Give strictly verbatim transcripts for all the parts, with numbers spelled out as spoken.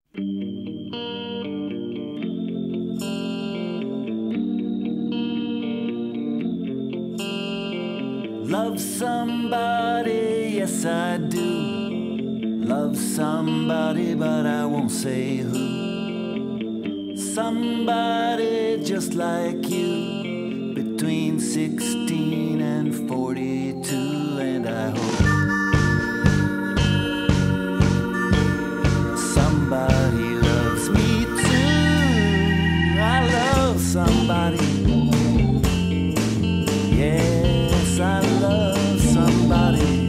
Love somebody, yes I do. Love somebody, but I won't say who. Somebody just like you, between sixteen and forty-two, and I hope somebody loves me too. I love somebody. Yes, I love somebody.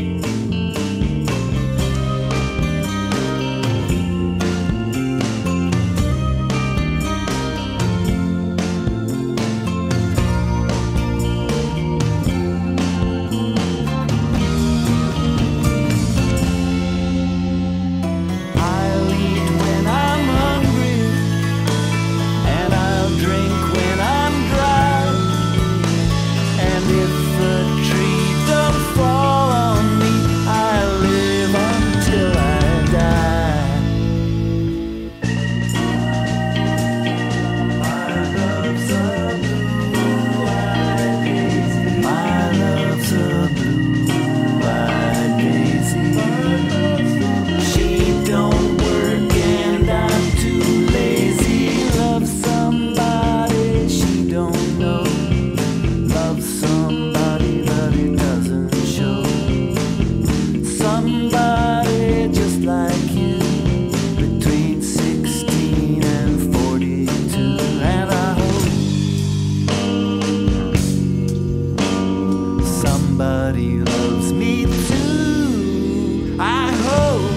Somebody loves me too. I hope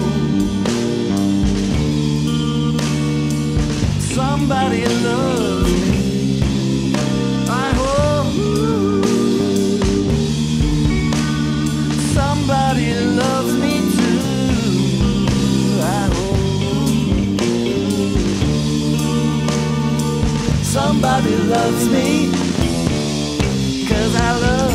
somebody loves me. I hope somebody loves me too. I hope somebody loves me, 'cause I love